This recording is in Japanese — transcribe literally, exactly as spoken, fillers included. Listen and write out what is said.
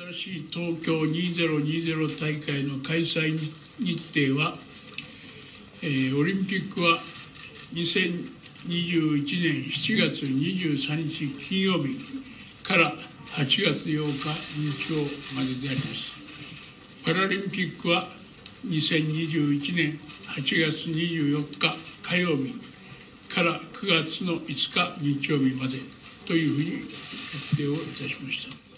新しい東京にせんにじゅう大会の開催日程は、えー、オリンピックはにせんにじゅういちねんしちがつにじゅうさんにち金曜日からはちがつようか日曜までであります。パラリンピックはにせんにじゅういちねんはちがつにじゅうよっか火曜日からくがつのいつか日曜日までというふうに決定をいたしました。